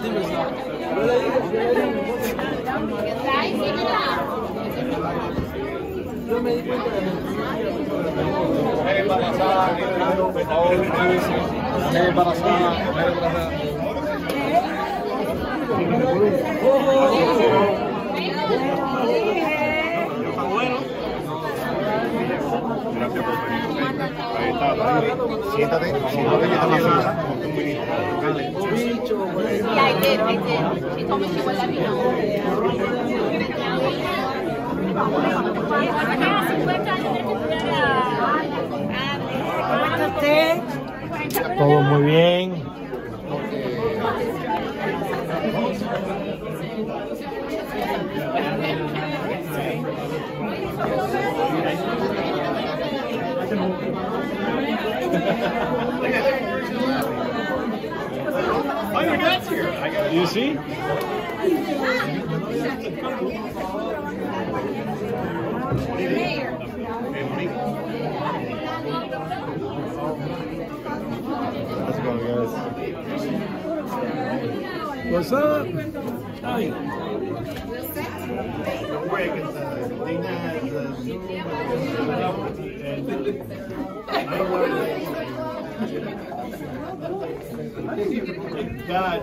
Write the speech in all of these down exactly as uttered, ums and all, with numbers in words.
Yo me di cuenta de Mujer embarazada, por favor, mujer embarazada, mujer embarazada. Gracias por venir. Ahí está, siéntate, siéntate que está más feliz. Yeah, I did, I did. She told me she would let me know. Todo muy bien. Oh, your dad's here. You see? Let's go, guys. What's up? Hi. Don't worry, because uh, Dina has uh, Zoom and I don't want to. God,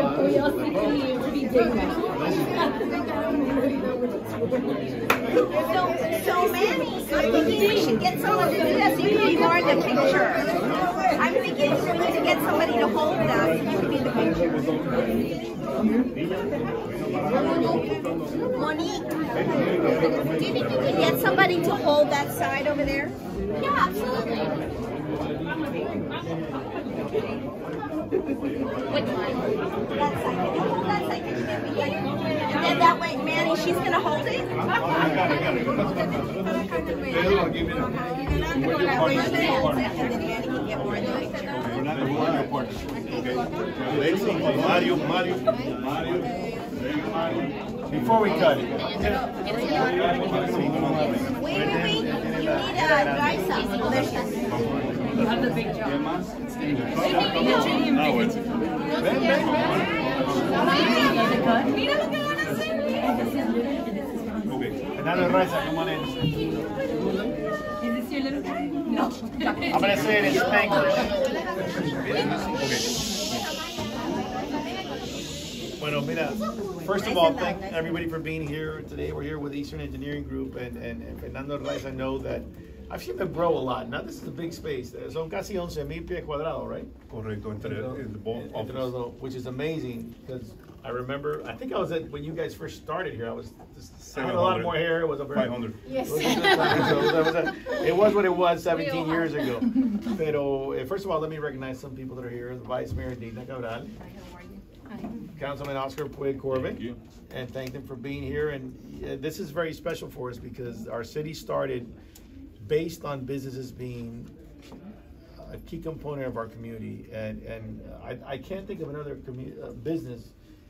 So, so Manny, I'm thinking we should get someone to do this. You can be more in the picture. I'm thinking we need to get somebody to hold that so you can be in the picture. Monique, do you think you could get somebody to hold that side over there? Yeah, absolutely. Which one? That side. Can you hold that side? Can you get me here? And then that way, Manny, she's going to hold it? Mario, Mario, Mario. Before we cut it. Wait, wait, wait. You need uh, Raisa. There she is. You have the big job. No, it's Ven, ven, ven. Mira lo que van a hacer. okay. Another Raisa, come on in. Is this your little guy? No. I'm gonna say it in Spanglish. Okay. Bueno, mira, first of all, thank everybody for being here today. We're here with Eastern Engineering Group and, and, and Fernando Reyes. I know that I've seen them grow a lot. Now this is a big space. Son casi once mil pies cuadrados, right? Correcto, entre the both Entre los dos, which is amazing because I remember, I think I was at, when you guys first started here, I was, just, I had a lot more hair. It was a very, five hundred. Yes. It was, so it, was a, it was what it was seventeen years ago. Pero, uh, first of all, let me recognize some people that are here. The Vice Mayor Dina Cabral. Councilman Oscar Puig Corbin, Thank you. and thank them for being here. And uh, this is very special for us because our city started based on businesses being a key component of our community. And, and I, I can't think of another commu- uh, business,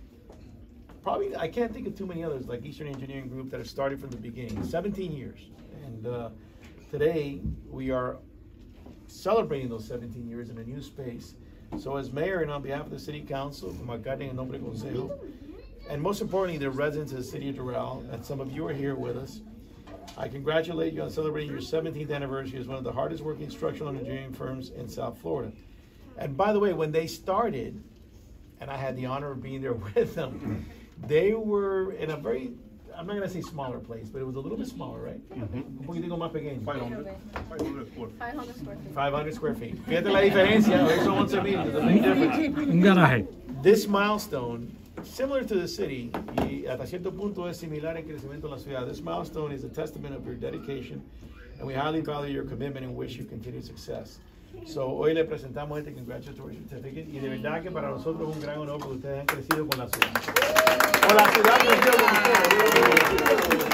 probably I can't think of too many others like Eastern Engineering Group that have started from the beginning, seventeen years. And uh, today we are celebrating those seventeen years in a new space. So as mayor and on behalf of the city council, como alcalde en nombre del consejo, and most importantly, the residents of the city of Doral, and some of you are here with us, I congratulate you on celebrating your seventeenth anniversary as one of the hardest working structural engineering firms in South Florida. And by the way, when they started, and I had the honor of being there with them, they were in a very, I'm not going to say smaller place, but it was a little bit smaller, right? Un poquitico más pequeño. five hundred. five hundred square. five hundred square feet. five hundred square feet. Fíjate la diferencia, hoy son once mil, there's a big difference. Un garaje. This milestone, similar to the city, y hasta cierto punto es similar en crecimiento en la ciudad. This milestone is a testament of your dedication, and we highly value your commitment and wish you continued success. So, hoy le presentamos este congratulatory certificate, y de verdad que para nosotros es un gran honor porque ustedes han crecido con la ciudad. Con la ciudad creció con ustedes.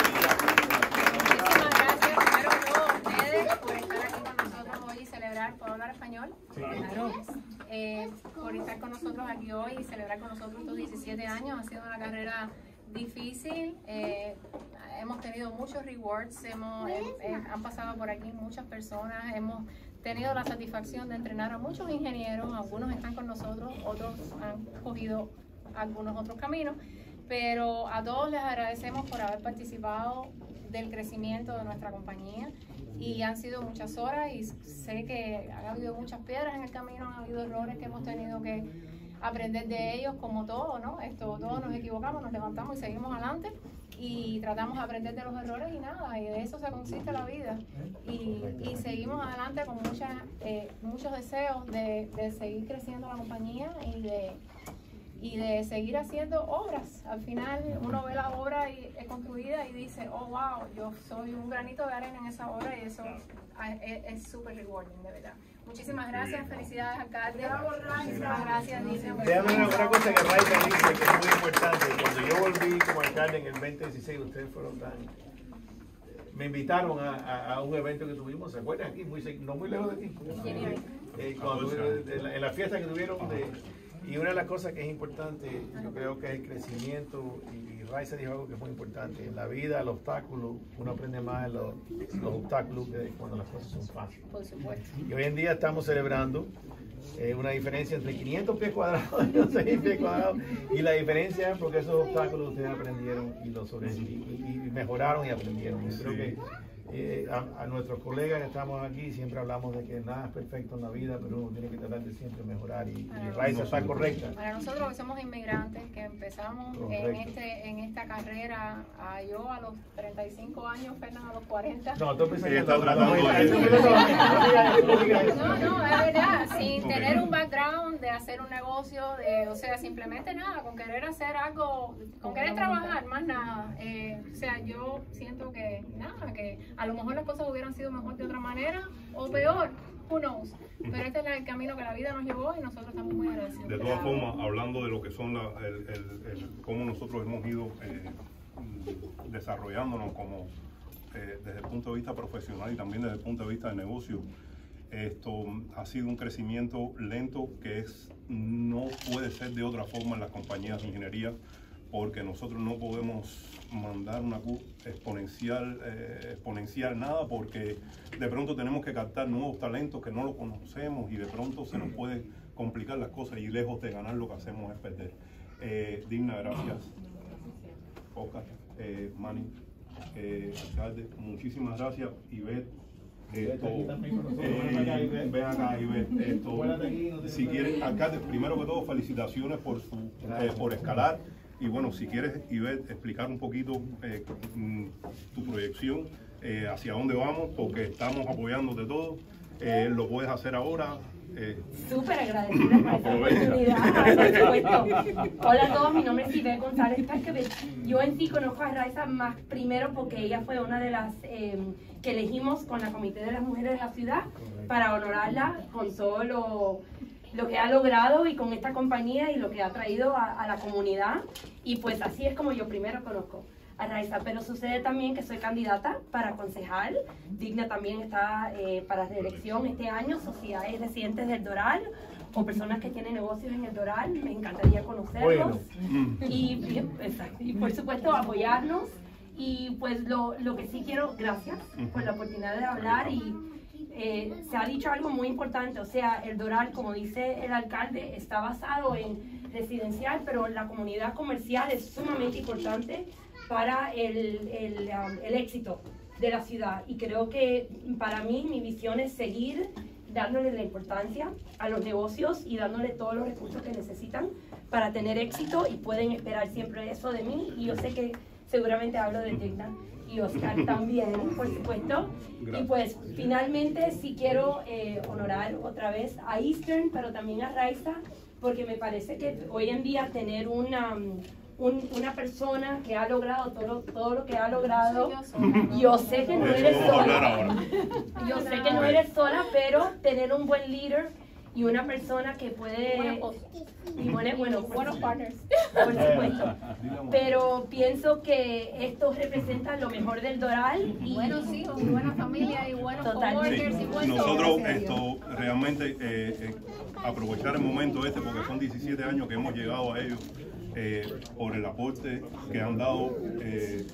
Muchísimas gracias, primero que todo, a ustedes por estar aquí con nosotros hoy y celebrar. ¿Puedo hablar español? Claro. Eh, por estar con nosotros aquí hoy y celebrar con nosotros estos diecisiete años. Ha sido una carrera difícil. Eh, hemos tenido muchos rewards. Hemos, eh, eh, han pasado por aquí muchas personas. Hemos tenido la satisfacción de entrenar a muchos ingenieros. Algunos están con nosotros, otros han cogido algunos otros caminos, pero a todos les agradecemos por haber participado del crecimiento de nuestra compañía y han sido muchas horas y sé que ha habido muchas piedras en el camino, han habido errores que hemos tenido que aprender de ellos, como todo, ¿no? Esto, todos nos equivocamos, nos levantamos y seguimos adelante y tratamos de aprender de los errores y nada, y de eso se consiste la vida. Y, y seguimos adelante con muchas, eh, muchos deseos de, de seguir creciendo la compañía y de, y de seguir haciendo obras. Al final uno ve la obra y, eh, construida y dice, oh wow, yo soy un granito de arena en esa obra y eso es súper rewarding, de verdad. Muchísimas gracias, felicidades alcalde. Muchísimas gracias, Dice. Déjame una, una cosa que Raiza dice que es muy importante. Cuando yo volví como alcalde en el veinte dieciséis, ustedes fueron tan... Me invitaron a, a, a un evento que tuvimos, ¿se acuerdan? Aquí, muy, no muy lejos de aquí. Eh, cuando, de la, en la fiesta que tuvieron de... Y una de las cosas que es importante, yo creo que es el crecimiento, y, y Raiza dijo algo que es muy importante, en la vida, el obstáculo, uno aprende más en los, los obstáculos que cuando las cosas son fáciles. Por supuesto. Y hoy en día estamos celebrando eh, una diferencia entre quinientos pies cuadrados y seis pies cuadrados, y la diferencia es porque esos obstáculos ustedes aprendieron y los sobre, y, y, y mejoraron y aprendieron. Yo creo que Eh, a, a nuestros colegas que estamos aquí siempre hablamos de que nada es perfecto en la vida, pero uno tiene que tratar de siempre mejorar y, y Raiza está correcta. Para nosotros que somos inmigrantes, que empezamos en, este, en esta carrera, a yo a los treinta y cinco años, Fernando a los cuarenta. No, tú pensás que está no, tratando no, de- No, no, es verdad, sin Ok. tener un background de hacer un negocio, de, o sea, simplemente nada, con querer hacer algo, con querer trabajar, más nada. Eh, o sea, yo siento que nada, que a lo mejor las cosas hubieran sido mejor de otra manera o peor, who knows. Pero este es el camino que la vida nos llevó y nosotros estamos muy agradecidos. De todas formas, hablando de lo que son la, el, el, el- cómo nosotros hemos ido eh, desarrollándonos como eh, desde el punto de vista profesional y también desde el punto de vista de negocio, esto ha sido un crecimiento lento que es no puede ser de otra forma en las compañías de ingeniería, porque nosotros no podemos mandar una curva exponencial, eh, exponencial nada, porque de pronto tenemos que captar nuevos talentos que no lo conocemos y de pronto se nos puede complicar las cosas y lejos de ganar lo que hacemos es perder. Eh, Digna, gracias. Oscar, eh, Manny, eh, alcalde, muchísimas gracias. Ivette, esto, eh, ven acá, Ivette, esto, si quieres, alcalde, primero que todo, felicitaciones por, su, eh, por escalar. Y bueno, si quieres, Ivette, explicar un poquito eh, tu proyección, eh, hacia dónde vamos, porque estamos apoyándote todo, eh, lo puedes hacer ahora. Eh, Súper agradecida por esta oportunidad, por supuesto. Hola a todos, mi nombre es Ivette González Pesquevich. Yo en sí conozco a Raiza más primero porque ella fue una de las eh, que elegimos con la Comité de las Mujeres de la Ciudad para honorarla con todo lo... lo que ha logrado y con esta compañía y lo que ha traído a, a la comunidad, y pues así es como yo primero conozco a Raiza. Pero sucede también que soy candidata para concejal. Digna también está eh, para reelección este año. Sociedades residentes del Doral o personas que tienen negocios en el Doral, me encantaría conocerlos. Bueno. Y, y, exacto, y por supuesto apoyarnos. Y pues lo, lo que sí quiero, gracias por la oportunidad de hablar. Y Eh, se ha dicho algo muy importante, o sea, el Doral, como dice el alcalde, está basado en residencial, pero la comunidad comercial es sumamente importante para el, el, um, el éxito de la ciudad. Y creo que para mí mi visión es seguir dándole la importancia a los negocios y dándole todos los recursos que necesitan para tener éxito, y pueden esperar siempre eso de mí. Y yo sé que seguramente hablo de Digna y Oscar también, por supuesto. Y pues finalmente sí quiero eh, honorar otra vez a Eastern, pero también a Raiza, porque me parece que hoy en día tener una, un, una persona que ha logrado todo, todo lo que ha logrado, yo sé que no eres sola, yo sé que no eres sola, pero tener un buen líder y una persona que puede... Y bueno, bueno, buenos partners, por supuesto. Pero pienso que esto representa lo mejor del Doral. Y buenos hijos, y buena familia, y buenos coworkers, sí. y buenos... Nosotros esto realmente eh, eh, aprovechar el momento este, porque son diecisiete años que hemos llegado a ellos, eh, por el aporte que han dado eh,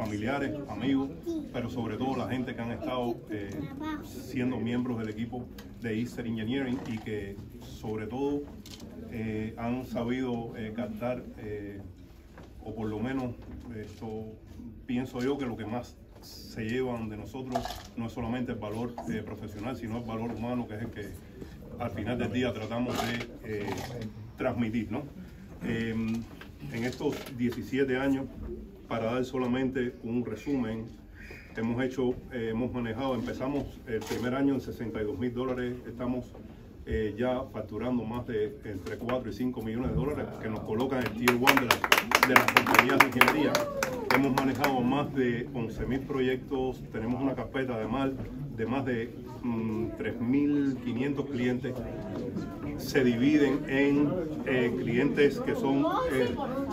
familiares, amigos, pero sobre todo la gente que han estado eh, siendo miembros del equipo de Eastern Engineering y que sobre todo eh, han sabido eh, captar, eh, o por lo menos esto pienso yo que lo que más se llevan de nosotros no es solamente el valor eh, profesional, sino el valor humano, que es el que al final del día tratamos de eh, transmitir, ¿no? Eh, en estos diecisiete años, para dar solamente un resumen, hemos hecho, eh, hemos manejado, empezamos el primer año en sesenta y dos mil dólares, estamos eh, ya facturando más de entre cuatro y cinco millones de dólares, que nos colocan en el tier one de, la, de las compañías de ingeniería. Hemos manejado más de once mil proyectos, tenemos una carpeta de mal de más de mm, tres mil quinientos clientes. Se dividen en eh, clientes que son eh,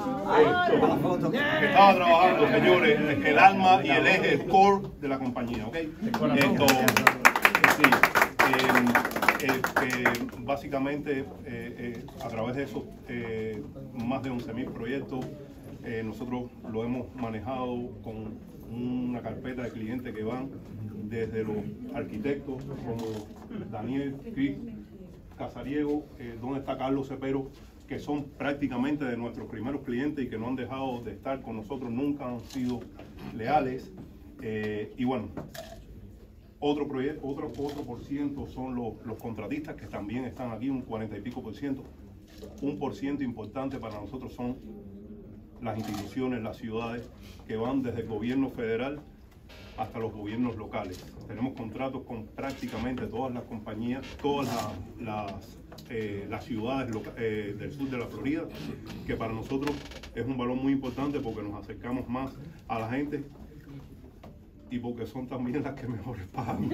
eh, que estaba trabajando, señores, el alma y el eje, el core de la compañía, ¿ok? Esto, sí, eh, eh, eh, básicamente eh, eh, a través de esos eh, más de once mil proyectos, eh, nosotros lo hemos manejado con una carpeta de clientes que van desde los arquitectos como Daniel Crick, Casariego, eh, donde está Carlos Cepero, que son prácticamente de nuestros primeros clientes y que no han dejado de estar con nosotros, nunca han sido leales. Eh, y bueno, otro proyecto, otro, otro por ciento son los, los contratistas, que también están aquí, un cuarenta y pico por ciento. Un por ciento importante para nosotros son las instituciones, las ciudades, que van desde el gobierno federal hasta los gobiernos locales. Tenemos contratos con prácticamente todas las compañías, todas las, las, eh, las ciudades loca, eh, del sur de la Florida, que para nosotros es un valor muy importante porque nos acercamos más a la gente y porque son también las que mejores pagan.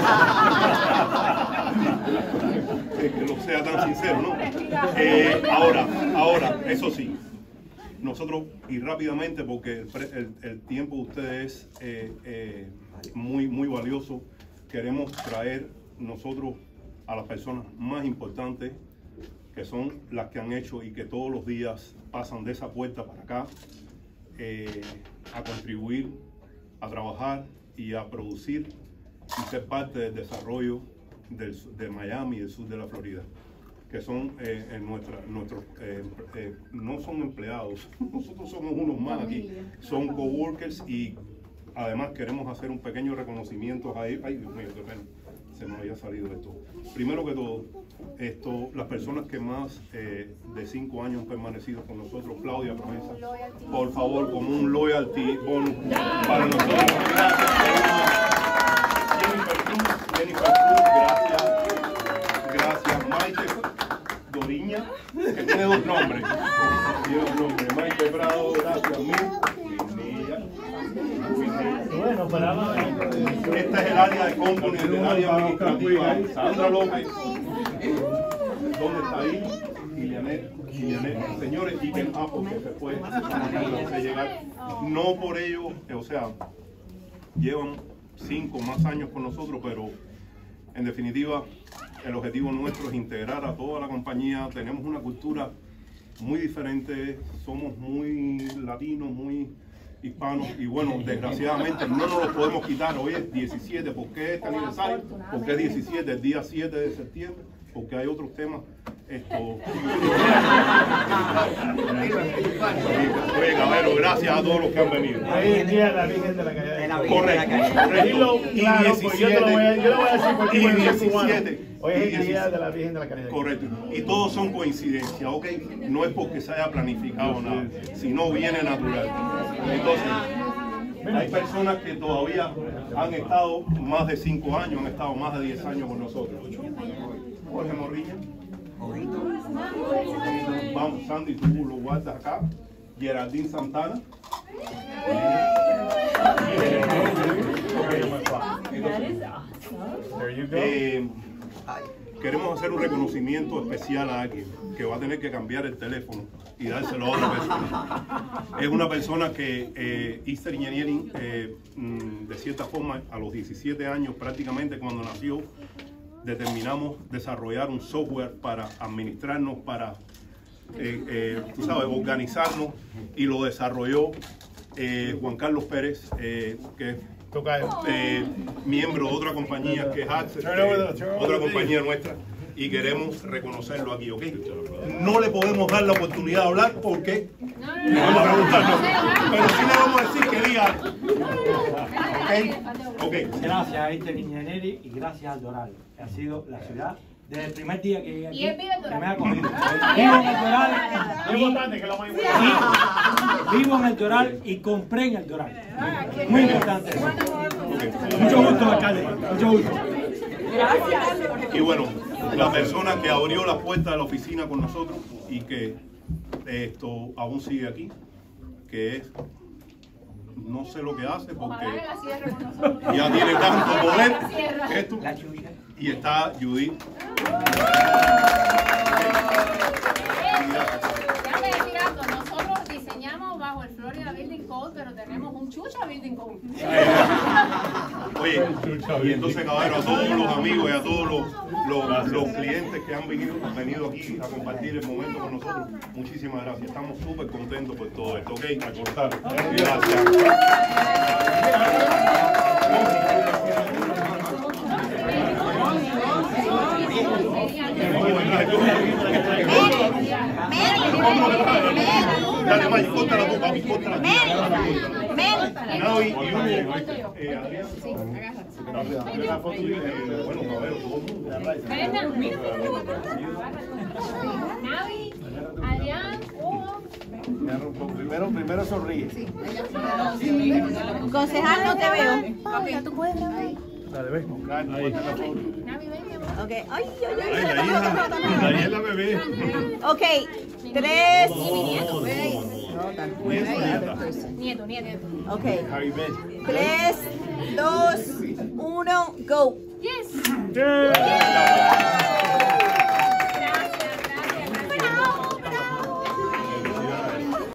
Que lo sea tan sincero, ¿no? Eh, ahora, ahora, eso sí, nosotros, y rápidamente, porque el, el, el tiempo de ustedes es eh, eh, muy, muy valioso, queremos traer nosotros a las personas más importantes, que son las que han hecho y que todos los días pasan de esa puerta para acá, eh, a contribuir, a trabajar y a producir y ser parte del desarrollo del, de Miami y del sur de la Florida, que son eh, en nuestra, nuestros, eh, eh, no son empleados, nosotros somos unos más aquí, son coworkers, y además queremos hacer un pequeño reconocimiento a ellos. Ay, Dios mío, qué pena, se me había salido esto. Primero que todo, esto, las personas que más eh, de cinco años han permanecido con nosotros, Claudia Promesa, por favor, como un loyalty bonus para nosotros. Gracias. Jennifer Cruz, Jennifer Cruz, gracias. Gracias, Maite Doriña, que tiene dos nombres. Tiene dos nombres. Maite Prado, gracias. Bueno, para Este es el área de componentes, el área administrativa. Sandra López, ¿dónde está ahí? Ilianet, Ilianet. Señores, y que ah, porque se fue a llegar. No por ello, o sea, llevan cinco más años con nosotros, pero en definitiva, el objetivo nuestro es integrar a toda la compañía. Tenemos una cultura muy diferente, somos muy latinos, muy hispanos, y bueno, desgraciadamente no nos lo podemos quitar. Hoy es diecisiete, ¿por qué este aniversario? Porque es diecisiete, el día siete de septiembre, porque hay otros temas. Esto. Oye, Cabero, gracias a todos los que han venido. Hoy es el día de la Virgen de la Calle. Correcto, correcto. Y diecisiete, yo te lo voy a, yo lo voy a decir porque y yo soy diecisiete. cubano. Hoy es el día de la Virgen de la Caridad. Correcto. Y todos son coincidencias, ¿ok? No es porque se haya planificado nada, sino viene natural. Entonces, hay personas que todavía han estado más de cinco años, han estado más de diez años con nosotros. Jorge Morrilla. Vamos, Sandy, tú lo guardas acá. Geraldine Santana. Eh, queremos hacer un reconocimiento especial a alguien que va a tener que cambiar el teléfono y dárselo a otra persona. Es una persona que eh, Eastern Engineering, eh, de cierta forma, a los diecisiete años prácticamente cuando nació, determinamos desarrollar un software para administrarnos, para eh, eh, tú sabes, organizarnos, y lo desarrolló eh, Juan Carlos Pérez, eh, que es Tocayo. eh, miembro de otra compañía que es Access, Turn over the- que- turn over otra the compañía nuestra, y queremos reconocerlo aquí, ¿ok? No le podemos dar la oportunidad de hablar porque No, no, no vamos a preguntarlo, no. pero sí le vamos a decir que diga algo. ¿Ok? Ok. Gracias a este Engineering y gracias al Doral, que ha sido la ciudad desde el primer día que llegué aquí. Y él vive en Doral. que me ha acogido. Vivo en el Doral. Es y- importante, que es lo más importante. y vivo en el Doral y compré en el Doral. Muy importante. Mucho gusto, alcalde. Mucho gusto. Y bueno, la persona que abrió la puerta de la oficina con nosotros y que esto aún sigue aquí, que es, no sé lo que hace porque Ojalá que la cierre con nosotros. ya tiene tanto poder Cierra. que esto, y está Judith. Déjame decir algo, nosotros diseñamos bajo el Florida Building Code, pero tenemos un chucha Building Code. Oye, y entonces, caballero, a todos los amigos y a todos los, los, los clientes que han venido, han venido aquí a compartir el momento con nosotros, muchísimas gracias. Estamos súper contentos por todo esto, ¿ok? A cortar. Gracias. Dale, Mike, corta la boca, papi, corta la boca. Navi y Hugo, eh, Adrián. La foto, eh, bueno, caballero, todo el mundo. Navi, Adrián, Hugo. Primero, primero sonríe. Concejal, no te veo. Paula, tú puedes grabar. Dale, ven. Navi, ven, mi amor. Ok. Ay, ay, Ay, ay. la hija, la hija es la bebé. Ok. Tres. Nieto, nieto. Ok. Harry Ben. Tres, dos, uno, go. Yes. Yeah.